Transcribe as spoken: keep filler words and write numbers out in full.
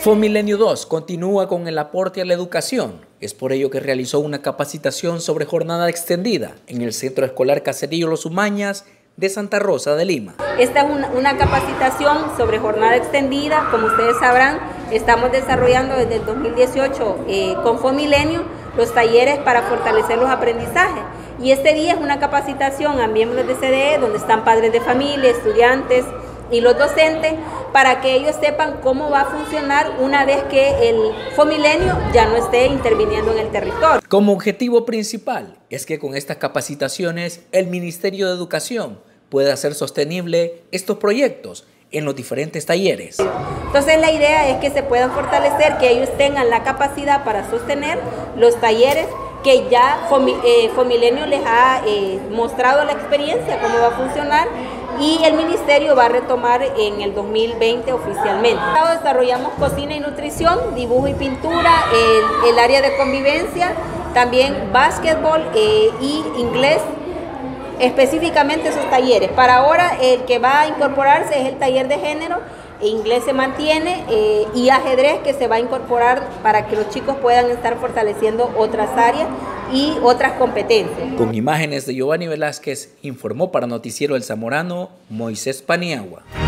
Fomilenio dos continúa con el aporte a la educación. Es por ello que realizó una capacitación sobre jornada extendida en el Centro Escolar Caserío Los Umañas de Santa Rosa de Lima. Esta es una, una capacitación sobre jornada extendida. Como ustedes sabrán, estamos desarrollando desde el dos mil dieciocho eh, con Fomilenio los talleres para fortalecer los aprendizajes. Y este día es una capacitación a miembros de C D E, donde están padres de familia, estudiantes y los docentes, para que ellos sepan cómo va a funcionar una vez que el Fomilenio ya no esté interviniendo en el territorio. Como objetivo principal es que con estas capacitaciones el Ministerio de Educación pueda hacer sostenible estos proyectos en los diferentes talleres. Entonces la idea es que se puedan fortalecer, que ellos tengan la capacidad para sostener los talleres que ya Fomilenio les ha eh, mostrado la experiencia, cómo va a funcionar, y el Ministerio va a retomar en el dos mil veinte oficialmente. Desarrollamos cocina y nutrición, dibujo y pintura, el, el área de convivencia, también básquetbol eh, y inglés, específicamente esos talleres. Para ahora el que va a incorporarse es el taller de género, inglés se mantiene eh, y ajedrez, que se va a incorporar para que los chicos puedan estar fortaleciendo otras áreas y otras competencias. Con imágenes de Giovanni Velázquez, informó para Noticiero El Zamorano, Moisés Paniagua.